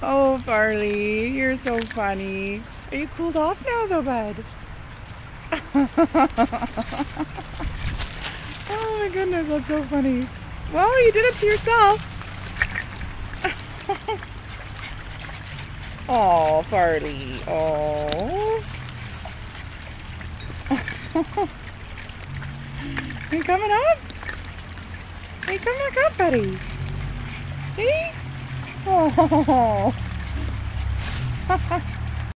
Oh, Farley, you're so funny. Are you cooled off now, though, bud? Oh my goodness, that's so funny. Well, you did it to yourself. Oh, Farley. Oh. You coming up? Hey, come back up, buddy. See? Oh.